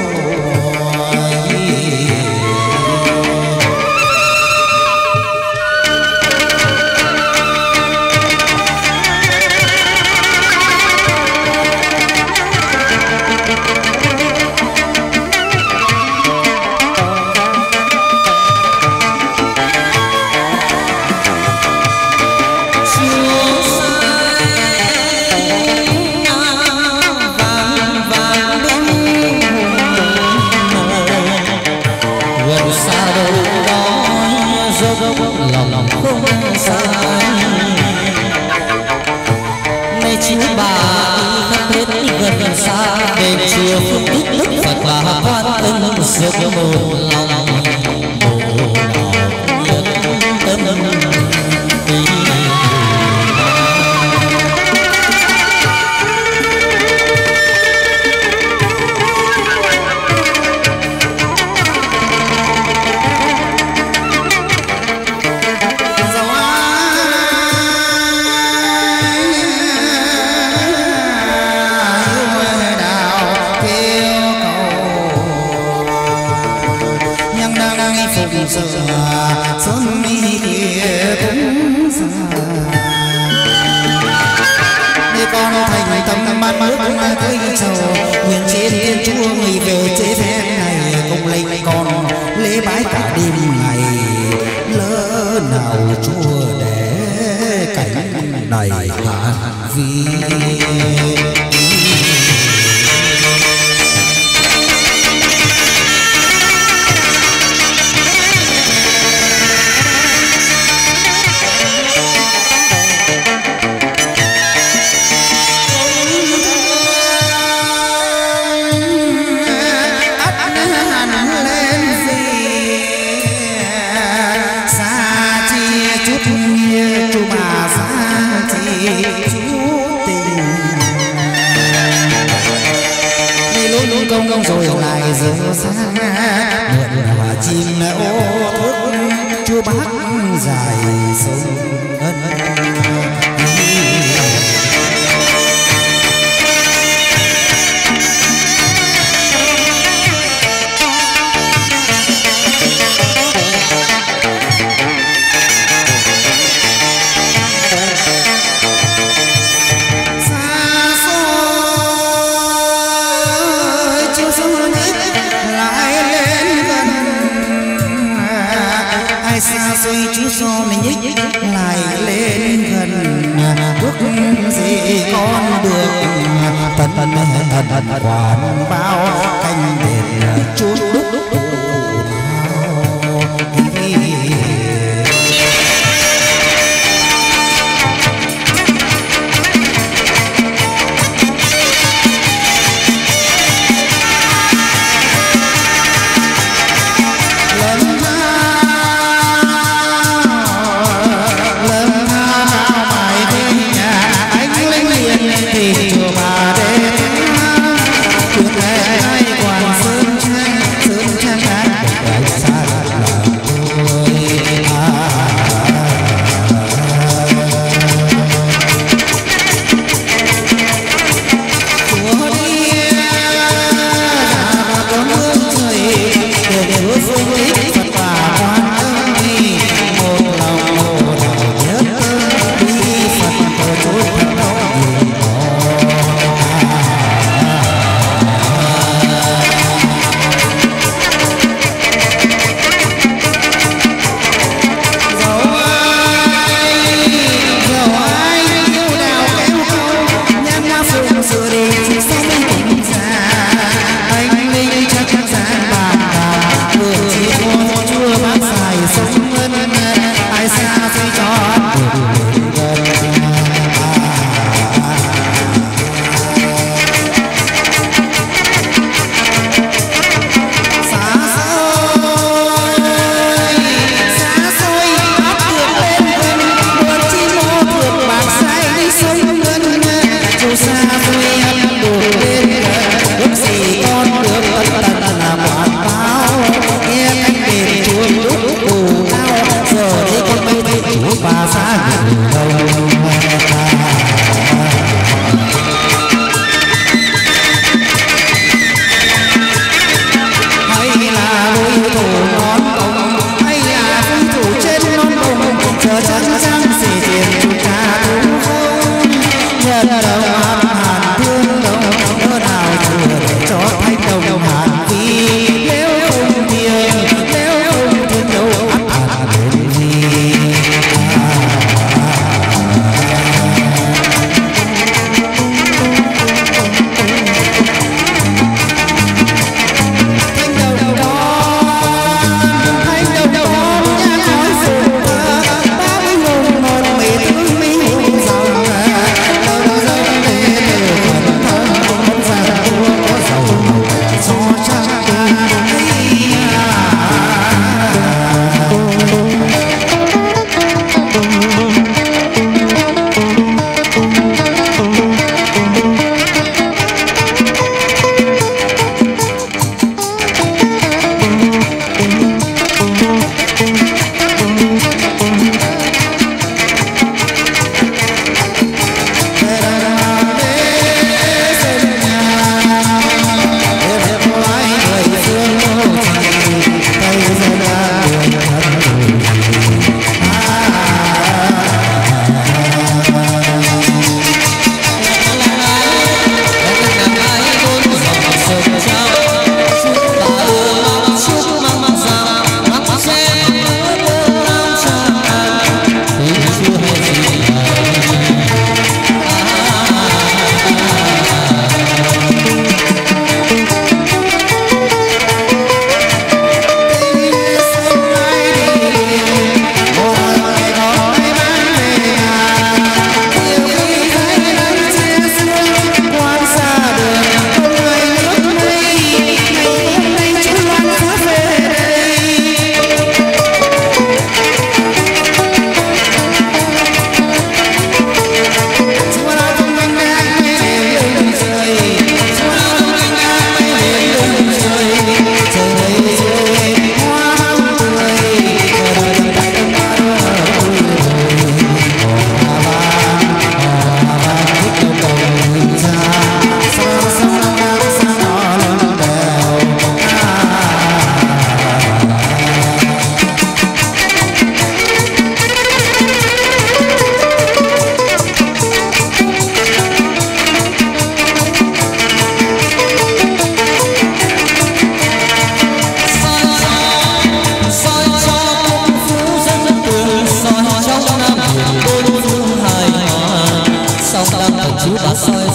lòng không sai nay chú bà khắp hết gần xa đền chùa phương đức Phật và quan ân giấc một lòng bộ đạo nhất tâm xuân mi kia cũng xa để con thành tâm ban nước cưới sầu nguyện trên thiên chúa người về chế phen này cùng lấy con lễ bái cả đêm ngày lỡ nào chúa để cảnh đầy hạ vi. Công rồi lại dở xa mượn hòa chim ô thức chúa bác dài sông xa xôi chú do mình nhích lại lên gần bước gì con được tận quản bao canh đền chúa đúc chùa bà đêm chùa lễ ai quản sơn trang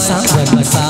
sáng gần xa.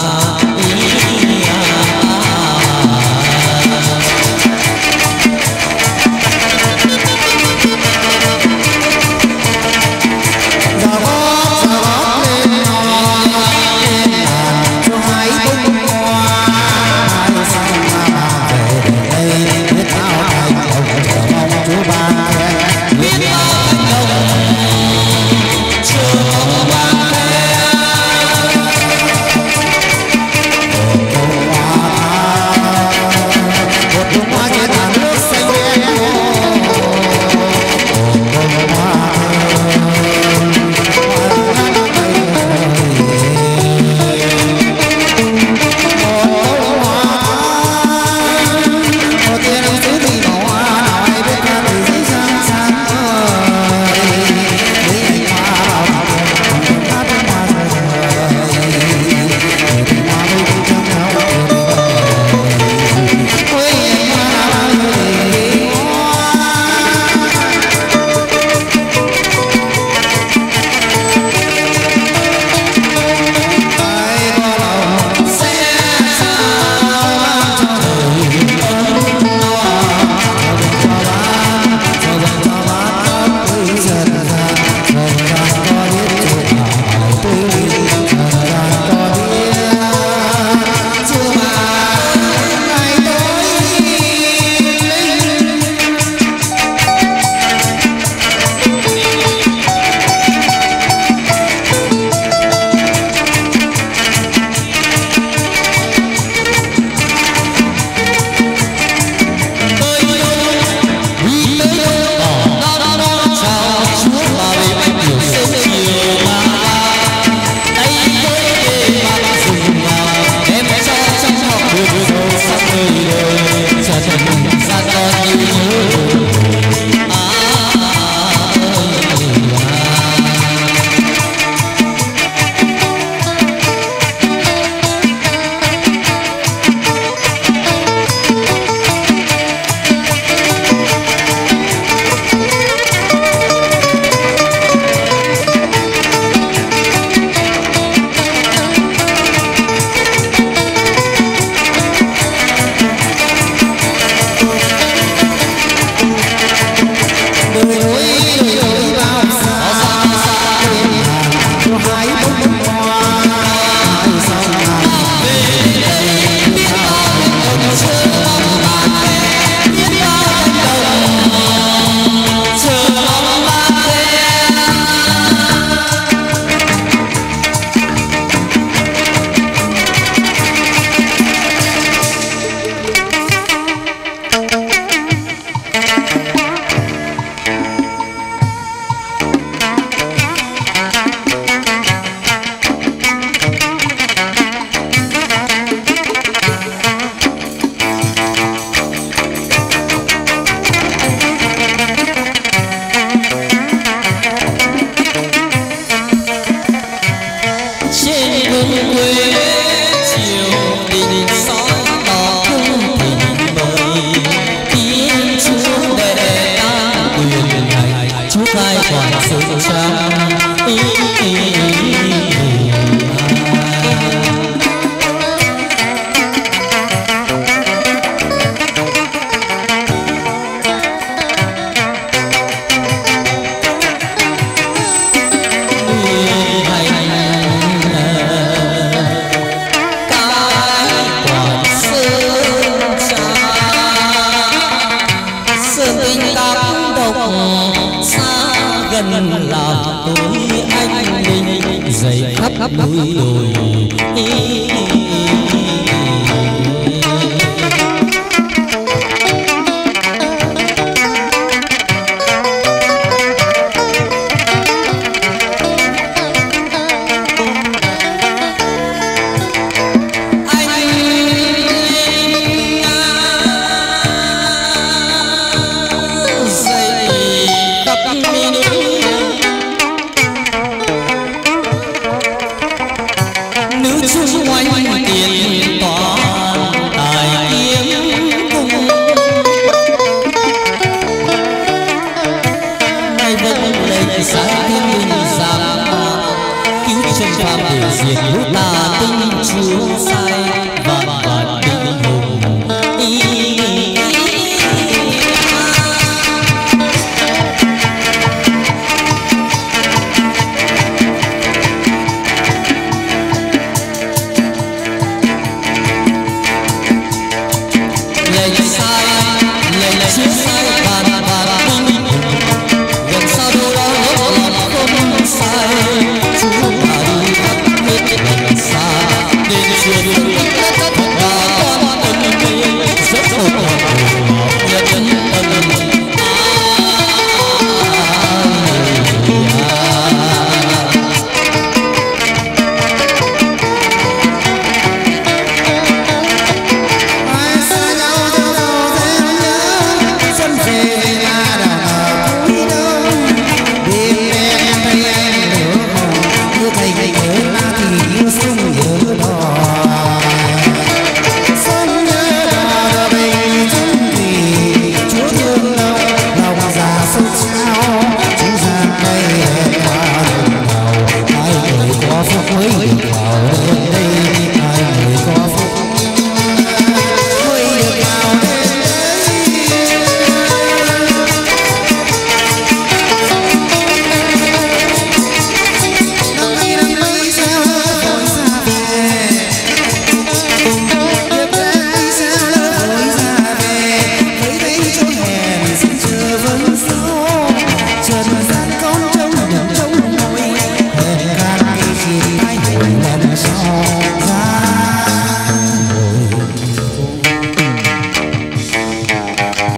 núi đồi. xâm phạm để diệt tà tinh chúa sai vạn